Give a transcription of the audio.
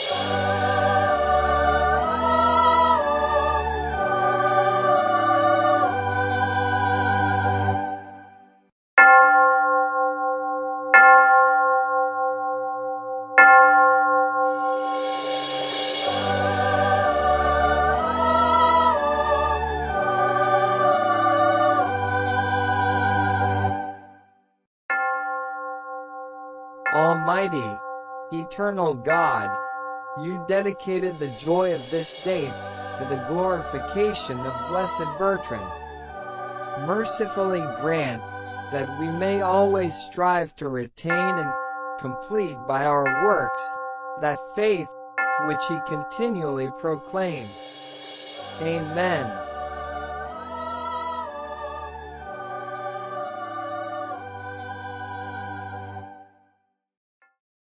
Almighty, eternal God, you dedicated the joy of this day to the glorification of Blessed Bertrand. Mercifully grant that we may always strive to retain and complete by our works that faith which he continually proclaimed. Amen.